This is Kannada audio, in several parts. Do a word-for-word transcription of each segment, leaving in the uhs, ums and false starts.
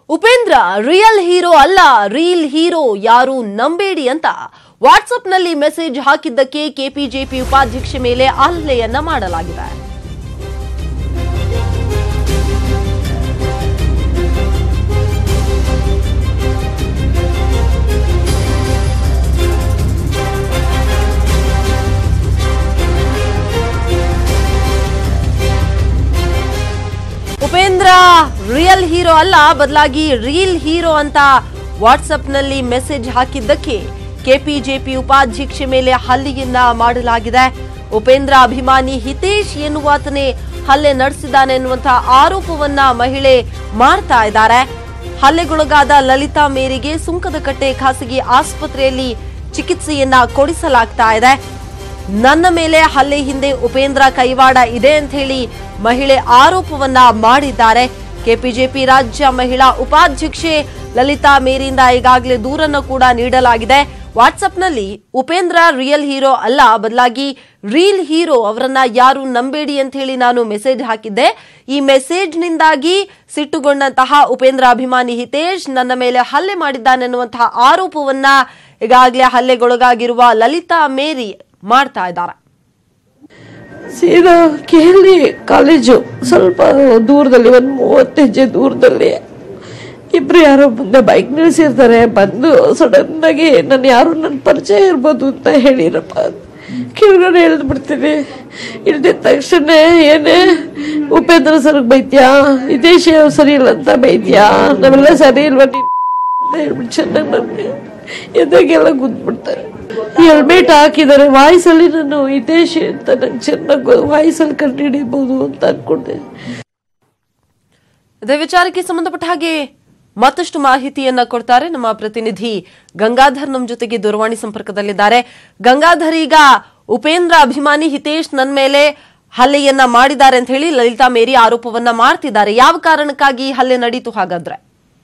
ಉಪೇಂದ್ರ ರಿಯಲ್ ಹೀರೋ ಅಲ್ಲ, ರೀಲ್ ಹೀರೋ ಯಾರು ನಂಬೇಡಿ ಅಂತ ವಾಟ್ಸ್ಆಪ್ ನಲ್ಲಿ ಮೆಸೇಜ್ ಹಾಕಿದ್ದಕ್ಕೆ ಕೆಪಿಜೆಪಿ ಉಪಾಧ್ಯಕ್ಷೆ ಮೇಲೆ ಹಲ್ಲೆಯನ್ನ ಮಾಡಲಾಗಿದೆ. ಉಪೇಂದ್ರ ರಿಯಲ್ ಹೀರೋ ಅಲ್ಲ, ಬದಲಾಗಿ ರೀಲ್ ಹೀರೋ ಅಂತ ವಾಟ್ಸ್ಆಪ್ ನಲ್ಲಿ ಮೆಸೇಜ್ ಹಾಕಿದ್ದಕ್ಕೆ ಕೆಪಿಜೆಪಿ ಉಪಾಧ್ಯಕ್ಷೆ ಮೇಲೆ ಹಲ್ಲೆಯನ್ನ ಮಾಡಲಾಗಿದೆ. ಉಪೇಂದ್ರ ಅಭಿಮಾನಿ ಹಿತೇಶ್ ಎನ್ನುವಾತನೇ ಹಲ್ಲೆ ನಡೆಸಿದ್ದಾನೆ ಎನ್ನುವಂತಹ ಆರೋಪವನ್ನ ಮಹಿಳೆ ಮಾಡ್ತಾ ಇದ್ದಾರೆ. ಹಲ್ಲೆಗೊಳಗಾದ ಲಲಿತಾ ಮೇರಿಗೆ ಸುಂಕದಕಟ್ಟೆ ಖಾಸಗಿ ಆಸ್ಪತ್ರೆಯಲ್ಲಿ ಚಿಕಿತ್ಸೆಯನ್ನ ಕೊಡಿಸಲಾಗ್ತಾ ಇದೆ. ನನ್ನ ಮೇಲೆ ಹಲ್ಲೆ ಹಿಂದೆ ಉಪೇಂದ್ರ ಕೈವಾಡ ಇದೆ ಅಂತ ಹೇಳಿ ಮಹಿಳೆ ಆರೋಪವನ್ನ ಮಾಡಿದ್ದಾರೆ. ಕೆಪಿಜೆಪಿ ರಾಜ್ಯ ಮಹಿಳಾ ಉಪಾಧ್ಯಕ್ಷೆ ಲಲಿತಾ ಮೇರಿಯಿಂದ ಈಗಾಗಲೇ ದೂರನ್ನು ಕೂಡ ನೀಡಲಾಗಿದೆ. ವಾಟ್ಸ್ಆಪ್ನಲ್ಲಿ ಉಪೇಂದ್ರ ರಿಯಲ್ ಹೀರೋ ಅಲ್ಲ, ಬದಲಾಗಿ ರೀಲ್ ಹೀರೋ, ಅವರನ್ನ ಯಾರು ನಂಬೇಡಿ ಅಂತ ಹೇಳಿ ನಾನು ಮೆಸೇಜ್ ಹಾಕಿದ್ದೆ. ಈ ಮೆಸೇಜ್ನಿಂದಾಗಿ ಸಿಟ್ಟುಗೊಂಡಂತಹ ಉಪೇಂದ್ರ ಅಭಿಮಾನಿ ಹಿತೇಶ್ ನನ್ನ ಮೇಲೆ ಹಲ್ಲೆ ಮಾಡಿದ್ದಾನೆನ್ನುವಂತಹ ಆರೋಪವನ್ನ ಈಗಾಗಲೇ ಹಲ್ಲೆಗೊಳಗಾಗಿರುವ ಲಲಿತಾ ಮೇರಿ ಮಾಡ್ತಾ ಇದ್ದಾರೆ. ಸೀದಾ ಕೇಳಿ ಕಾಲೇಜು ಸ್ವಲ್ಪ ದೂರದಲ್ಲಿ, ಒಂದು ಮೂವತ್ತು ಹೆಜ್ಜೆ ದೂರದಲ್ಲಿ ಇಬ್ರು ಯಾರೋ ಮುಂದೆ ಬೈಕ್ ನಿಲ್ಸಿರ್ತಾರೆ. ಬಂದು ಸಡನ್ ಆಗಿ ನಾನು ಯಾರು ನನ್ನ ಪರಿಚಯ ಇರ್ಬೋದು ಅಂತ ಹೇಳಿರಪ್ಪ, ಕೆಳಗಡೆ ಎಳ್ದು ಬಿಡ್ತೀನಿ. ಇಳ್ದಿದ ತಕ್ಷಣ ಏನೇ ಉಪೇಂದ್ರ ಸರ್ಗ್ ಬೈತ್ಯಾ, ಹಿತೇಶ್ ಸರಿ ಇಲ್ಲ ಅಂತ ಬೈತ್ಯಾ, ನಾವೆಲ್ಲ ಸರಿ ಇಲ್ವ ಅಂತ ಹೇಳ್ಬಿಟ್ಟು ಚೆನ್ನಾಗಿ ನನಗೆ ಎದಾಗೆಲ್ಲ ಗುದ್ಬಿಡ್ತಾರೆ. ಹೆಲ್ಮೆಟ್ ಹಾಕಿದ್ದಾರೆ. ವಾಯ್ಸಲ್ಲಿ ನಾನು ಹಿತೇಶ್ ಅಂತ ನಂಗೆ ಚೆನ್ನಾಗಿ ವಾಯ್ಸಲ್ಲಿ ಕಂಡು ಹಿಡಿಬಹುದು ಅಂತ ಅನ್ಕೊಂಡೆ. ಇದೇ ವಿಚಾರಕ್ಕೆ ಸಂಬಂಧಪಟ್ಟ ಹಾಗೆ ಮತ್ತಷ್ಟು ಮಾಹಿತಿಯನ್ನ ಕೊಡ್ತಾರೆ ನಮ್ಮ ಪ್ರತಿನಿಧಿ ಗಂಗಾಧರ್. ನಮ್ಮ ಜೊತೆಗೆ ದೂರವಾಣಿ ಸಂಪರ್ಕದಲ್ಲಿದ್ದಾರೆ. ಗಂಗಾಧರ್, ಈಗ ಉಪೇಂದ್ರ ಅಭಿಮಾನಿ ಹಿತೇಶ್ ನನ್ನ ಮೇಲೆ ಹಲ್ಲೆಯನ್ನ ಮಾಡಿದ್ದಾರೆ ಅಂತ ಹೇಳಿ ಲಲಿತಾ ಮೇರಿ ಆರೋಪವನ್ನ ಮಾಡ್ತಿದ್ದಾರೆ. ಯಾವ ಕಾರಣಕ್ಕಾಗಿ ಹಲ್ಲೆ ನಡೀತು ಹಾಗಾದ್ರೆ?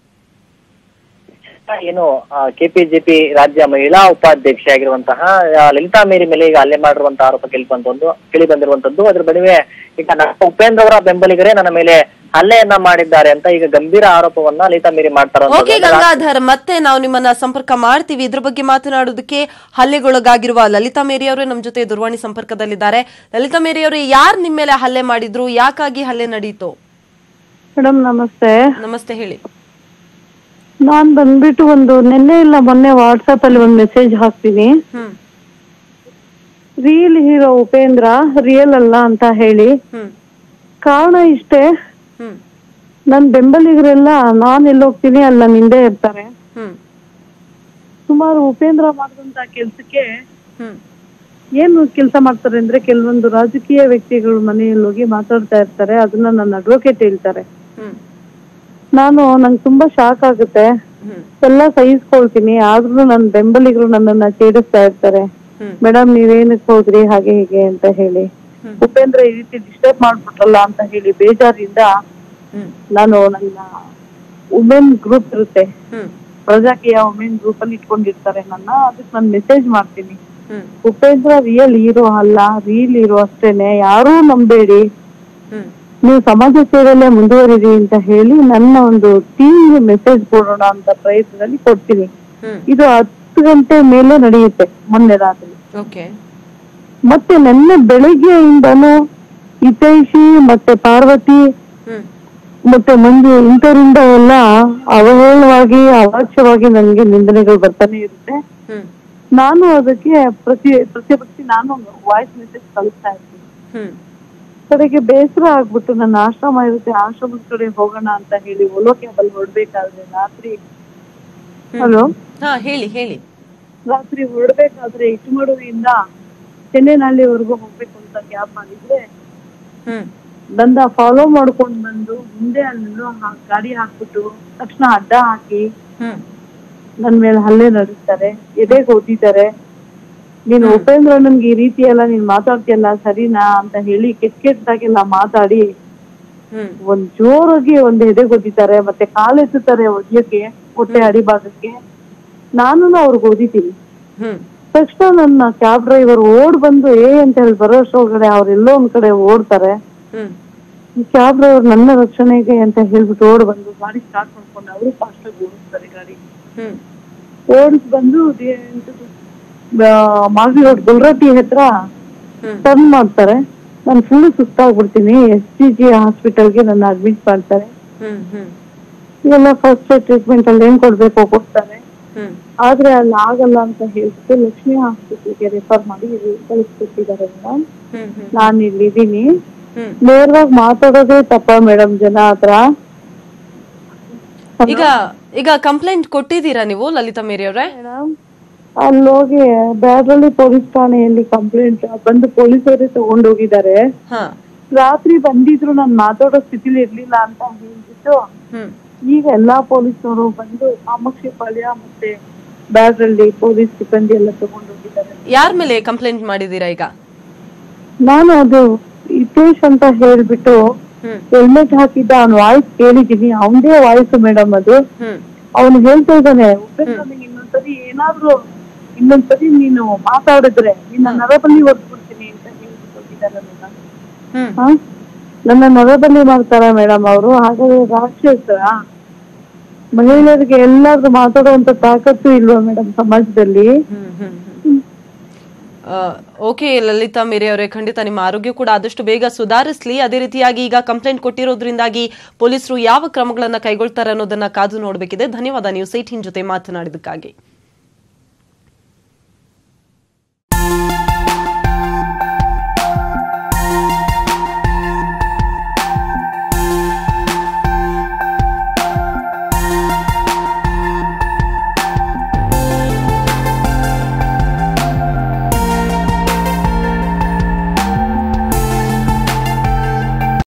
ಏನು ಕೆಪಿಜೆಪಿ ರಾಜ್ಯ ಮಹಿಳಾ ಉಪಾಧ್ಯಕ್ಷೆ ಆಗಿರುವಂತಹ ಲಲಿತಾ ಮೇರಿ ಮೇಲೆ ಈಗ ಹಲ್ಲೆ ಮಾಡಿರುವಂತಹ ಆರೋಪ ಕೇಳಿ ಬಂದೊಂದು ಕೇಳಿ ಬಂದಿರುವಂತದ್ದು. ಅದ್ರ ಬಳಿವೆ ಈಗ ಉಪೇಂದ್ರ ಅವರ ಬೆಂಬಲಿಗರೇ ನನ್ನ ಮೇಲೆ ಹಲ್ಲೆಯನ್ನ ಮಾಡಿದ್ದಾರೆ ಅಂತ ಈಗ ಗಂಭೀರ ಆರೋಪವನ್ನ ಲಲಿತಾ ಮೇರಿ ಮಾಡ್ತಾರೆ. ಓಕೆ ಗಂಗಾಧರ್, ಮತ್ತೆ ನಾವು ನಿಮ್ಮನ್ನ ಸಂಪರ್ಕ ಮಾಡ್ತೀವಿ. ಇದ್ರ ಬಗ್ಗೆ ಮಾತನಾಡೋದಕ್ಕೆ ಹಲ್ಲೆಗೊಳಗಾಗಿರುವ ಲಲಿತಾ ಮೇರಿ ಅವರೇ ನಮ್ಮ ಜೊತೆ ದೂರವಾಣಿ ಸಂಪರ್ಕದಲ್ಲಿದ್ದಾರೆ. ಲಲಿತಾ ಮೇರಿ ಅವರೇ, ಯಾರು ನಿಮ್ಮ ಮೇಲೆ ಹಲ್ಲೆ ಮಾಡಿದ್ರು, ಯಾಕಾಗಿ ಹಲ್ಲೆ ನಡೀತು? ಮೇಡಮ್ ನಮಸ್ತೆ. ನಮಸ್ತೆ, ಹೇಳಿ. ನಾನ್ ಬಂದ್ಬಿಟ್ಟು ಒಂದು ನಿನ್ನೆ ಇಲ್ಲ ಮೊನ್ನೆ ವಾಟ್ಸ್ಆಪ್ ಅಲ್ಲಿ ಒಂದು ಮೆಸೇಜ್ ಹಾಕ್ತೀನಿ, ರೀಲ್ ಹೀರೋ ಉಪೇಂದ್ರ ರಿಯಲ್ ಅಲ್ಲ ಅಂತ ಹೇಳಿ. ಕಾರಣ ಇಷ್ಟೇ, ನನ್ ಬೆಂಬಲಿಗರೆಲ್ಲ ನಾನ್ ಎಲ್ಲೋಗ್ತೀನಿ ಅಲ್ಲ ನಿಂದೆ ಇರ್ತಾರೆ. ಸುಮಾರು ಉಪೇಂದ್ರ ಮಾಡಿದಂತ ಕೆಲ್ಸಕ್ಕೆ ಏನು ಕೆಲಸ ಮಾಡ್ತಾರೆ ಅಂದ್ರೆ, ಕೆಲವೊಂದು ರಾಜಕೀಯ ವ್ಯಕ್ತಿಗಳು ಮನೆಯಲ್ಲಿ ಹೋಗಿ ಮಾತಾಡ್ತಾ ಇರ್ತಾರೆ, ಅದನ್ನ ನನ್ನ ಅಡ್ವೊಕೇಟ್ ಹೇಳ್ತಾರೆ. ನಾನು ನಂಗೆ ತುಂಬಾ ಶಾಕ್ ಆಗುತ್ತೆ, ಎಲ್ಲ ಸಹಿಸ್ಕೊಳ್ತೀನಿ, ಆದ್ರೂ ನನ್ನ ಬೆಂಬಲಿಗರು ನನ್ನನ್ನ ಛೇಡಿಸ್ತಾ ಇರ್ತಾರೆ. ಮೇಡಮ್ ನೀವೇನಕ್ಕೆ ಹೋದ್ರಿ ಹಾಗೆ ಹೀಗೆ ಅಂತ ಹೇಳಿ, ಉಪೇಂದ್ರ ಈ ರೀತಿ ಡಿಸ್ಟರ್ಬ್ ಮಾಡ್ಬಿಟ್ರಲ್ಲ ಅಂತ ಹೇಳಿ ಬೇಜಾರಿಂದ ನಾನು ನನ್ನ ವುಮೆನ್ ಗ್ರೂಪ್ ಇರುತ್ತೆ, ಪ್ರಜಾಕೀಯ ವುಮೆನ್ ಗ್ರೂಪ್ ಅಲ್ಲಿ ಇಟ್ಕೊಂಡಿರ್ತಾರೆ ನನ್ನ, ಅದಕ್ಕೆ ನಾನು ಮೆಸೇಜ್ ಮಾಡ್ತೀನಿ, ಉಪೇಂದ್ರ ರಿಯಲ್ ಹೀರೋ ಅಲ್ಲ, ರೀಲ್ ಹೀರೋ ಅಷ್ಟೇನೆ, ಯಾರೂ ನಂಬೇಡಿ, ನೀವು ಸಮಾಜ ಸೇವೆಯಲ್ಲೇ ಮುಂದುವರಿರಿ ಅಂತ ಹೇಳಿ ನನ್ನ ಒಂದು ಟೀಮ್ ಮೆಸೇಜ್ ಕೊಡೋಣ ಅಂತ ಪ್ರಯತ್ನದಲ್ಲಿ ಕೊಡ್ತೀನಿ. ಇದು ಹತ್ತು ಗಂಟೆ ಮೇಲೆ ನಡೆಯುತ್ತೆ ಮೊನ್ನೆ ರಾತ್ರಿ. ಮತ್ತೆ ನಿನ್ನೆ ಬೆಳಿಗ್ಗೆಯಿಂದನೂ ಹಿತೈಷಿ ಮತ್ತೆ ಪಾರ್ವತಿ ಮತ್ತೆ ಮಂಜು ಇಂಥವರಿಂದ ಎಲ್ಲ ಅವಹೇಳವಾಗಿ ಅವಾಚ್ಯವಾಗಿ ನನಗೆ ನಿಂದನೆಗಳು ಬರ್ತಾನೆ ಇರುತ್ತೆ. ನಾನು ಅದಕ್ಕೆ ಪ್ರತಿ ಪ್ರತಿಪಕ್ಷಿ ನಾನು ವಾಯ್ಸ್ ಮೆಸೇಜ್ ಕಳಿಸ್ತಾ ಇರ್ತೀನಿ. ಕಡೆಗೆ ಬೇಸರ ಆಗ್ಬಿಟ್ಟು ನನ್ನ ಆಶ್ರಮ ಇರುತ್ತೆ, ಆಶ್ರಮದ ಕಡೆ ಹೋಗೋಣ ಅಂತ ಹೇಳಿ ಓಲೋ ಕ್ಯಾಬಲ್ ಹೊರಡ್ಬೇಕಾದ್ರೆ ರಾತ್ರಿ ಹಲೋ ಹೇಳಿ ಹೇಳಿ ರಾತ್ರಿ ಹೊರಡ್ಬೇಕಾದ್ರೆ ಇಟ್ಟುಮಡುವಿಂದ ಚೆನ್ನೈನಹಳ್ಳಿವರೆಗೂ ಹೋಗ್ಬೇಕು ಅಂತ ಕ್ಯಾಬ್ ಮಾಡಿದ್ರೆ ಬಂದ ಫಾಲೋ ಮಾಡ್ಕೊಂಡ್ ಬಂದು ಮುಂದೆ ಅಲ್ಲೆಲ್ಲೋ ಗಾಡಿ ಹಾಕ್ಬಿಟ್ಟು ತಕ್ಷಣ ಅಡ್ಡ ಹಾಕಿ ನನ್ ಮೇಲೆ ಹಲ್ಲೆ ನಡೆಸ್ತಾರೆ, ಎದೆಗೆ ಓದಿದ್ದಾರೆ. ನೀನು ಉಪೇಂದ್ರ ನನ್ಗೆ ಈ ರೀತಿ ಎಲ್ಲ ನೀನ್ ಮಾತಾಡ್ತಿಯಲ್ಲ ಸರಿನಾ ಅಂತ ಹೇಳಿ ಕೆಟ್ಟ ಕೆಟ್ಟದಾಗೆಲ್ಲ ಮಾತಾಡಿ ಒಂದ್ ಜೋರಾಗಿ ಒಂದ್ ಎದೆಗೆ ಓದಿತಾರೆ, ಮತ್ತೆ ಕಾಲೆತ್ತುತ್ತಾರೆ ಒದ್ಯಕ್ಕೆ, ಹೊಟ್ಟೆ ಅಡಿಭಾಗಕ್ಕೆ. ನಾನು ಅವ್ರಿಗೆ ಓದಿತೀನಿ. ತಕ್ಷಣ ನನ್ನ ಕ್ಯಾಬ್ ಡ್ರೈವರ್ ಓಡ್ ಬಂದು ಏ ಅಂತ ಹೇಳಿ ಬರೋಷ್ಟೊಳಗಡೆ ಅವ್ರೆಲ್ಲೋ ಒಂದ್ ಕಡೆ ಓಡ್ತಾರೆ. ಕ್ಯಾಬ್ ಡ್ರೈವರ್ ನನ್ನ ರಕ್ಷಣೆಗೆ ಅಂತ ಹೇಳ್ಬಿಟ್ಟು ಓಡ್ ಬಂದು ಗಾಡಿ ಸ್ಟಾರ್ಟ್ ಮಾಡ್ಕೊಂಡು ಅವರು ಫಾಸ್ಟ್ ಆಗಿ ಓಡಿಸ್ತಾರೆ ಗಾಡಿ. ಓಡಿಸ್ ಬಂದು ಮಾಗಡಿ ರೋಡ್ ಗುಲ್ರಟ್ಟಿ ಹತ್ರ ಟರ್ನ್ ಮಾಡ್ತಾರೆ. ನಾನು ಫುಲ್ ಸುಸ್ತಾಗ್ಬಿಡ್ತೀನಿ. ಎಸ್ ಜಿ ಜಿ ಹಾಸ್ಪಿಟಲ್ಗೆ ನನ್ನ ಅಡ್ಮಿಟ್ ಮಾಡ್ತಾರೆ. ಎಲ್ಲ ಫಸ್ಟ್ ಟ್ರೀಟ್ಮೆಂಟ್ ಅಲ್ಲಿ ಏನ್ ಕೊಡ್ಬೇಕು ಕೊಡ್ತಾರೆ. ಆದ್ರೆ ಅಲ್ಲಿ ಆಗಲ್ಲ ಅಂತ ಹೇಳ್ಬಿಟ್ಟು ಲಕ್ಷ್ಮಿ ಹಾಸ್ಪಿಟಲ್ಗೆ ರೆಫರ್ ಮಾಡಿ ಕಳಿಸ್ಕೊಟ್ಟಿದ್ದಾರೆ ಮೇಡಮ್. ನಾನು ಇಲ್ಲಿದ್ದೀನಿ. ನೇರವಾಗಿ ಮಾತಾಡೋದೇ ತಪ್ಪ ಮೇಡಮ್ ಜನ ಹತ್ರ. ಈಗ ಈಗ ಕಂಪ್ಲೇಂಟ್ ಕೊಟ್ಟಿದ್ದೀರಾ ನೀವು ಲಲಿತಾ ಮೇರಿ ಅವರೇ? ಮೇಡಮ್ ಅಲ್ಲಿ ಹೋಗಿ ಬ್ಯಾಡ್ರಳ್ಳಿ ಪೊಲೀಸ್ ಠಾಣೆಯಲ್ಲಿ ಕಂಪ್ಲೇಂಟ್ ಬಂದು ಪೊಲೀಸರೇ ತಗೊಂಡೋಗಿದ್ದಾರೆ. ರಾತ್ರಿ ಬಂದಿದ್ರು ನಾನು ಮಾತಾಡೋ ಸ್ಥಿತಿಲಿ ಇರ್ಲಿಲ್ಲ ಅಂತ ಹೇಳ್ಬಿಟ್ಟು ಈಗ ಎಲ್ಲಾ ಪೊಲೀಸರು ಬಂದು ಕಾಮಾಕ್ಷಿಪಾಳ್ಯ ಮತ್ತೆ ಬ್ಯಾಡ್ರಳ್ಳಿ ಪೊಲೀಸ್ ಸಿಬ್ಬಂದಿ ಎಲ್ಲ ತಗೊಂಡೋಗಿದ್ದಾರೆ. ಯಾರ ಮೇಲೆ ಕಂಪ್ಲೇಂಟ್ ಮಾಡಿದೀರಾ ಈಗ? ನಾನು ಅದು ಹಿತೇಶ್ ಅಂತ ಹೇಳ್ಬಿಟ್ಟು ಹೆಲ್ಮೆಟ್ ಹಾಕಿದ್ದ ಅವ್ನ ವಾಯ್ಸ್ ಕೇಳಿದೀನಿ. ಅವನದೇ ವಾಯ್ಸ್ ಮೇಡಮ್ ಅದು. ಅವನು ಹೇಳ್ತಾ ಇದ್ದಾನೆ, ಉಪೇಂದ್ರ ಇನ್ನೊಂದ್ಸರಿ ಏನಾದ್ರು ಇನ್ನೊಂದ್ಸರಿ ನೀನು ಮಾತಾಡಿದ್ರೆ ನಿನ್ನ ನರಬಲಿ ಹೊಡ್ಬಿಡ್ತೀನಿ ಅಂತ ಹೇಳ್ಬಿಟ್ಟು ಹೋಗಿದ್ದಾನೆ ಮೇಡಮ್. ನನ್ನ ನರಬಲಿ ಮಾಡ್ತಾರ ಮೇಡಮ್ ಅವರು. ಹಾಗಾದ್ರೆ ರಾಕ್ಷಸರ ಮಹಿಳೆಯರಿಗೆ ಎಲ್ಲಾದ್ರೂ ಮಾತಾಡುವಂತ ತಾಕತ್ತು ಇಲ್ವಾ ಮೇಡಮ್ ಸಮಾಜದಲ್ಲಿ? ಓಕೆ ಲಲಿತಾ ಮೇರಿ ಅವರೇ, ಖಂಡಿತ ನಿಮ್ಮ ಆರೋಗ್ಯ ಕೂಡ ಆದಷ್ಟು ಬೇಗ ಸುಧಾರಿಸಲಿ. ಅದೇ ರೀತಿಯಾಗಿ ಈಗ ಕಂಪ್ಲೇಂಟ್ ಕೊಟ್ಟಿರೋದ್ರಿಂದಾಗಿ ಪೊಲೀಸರು ಯಾವ ಕ್ರಮಗಳನ್ನ ಕೈಗೊಳ್ತಾರೆ ಅನ್ನೋದನ್ನ ಕಾದು ನೋಡಬೇಕಿದೆ. ಧನ್ಯವಾದ ನ್ಯೂಸ್ ಏಟೀನ್ ಜೊತೆ ಮಾತನಾಡಿದಕ್ಕಾಗಿ.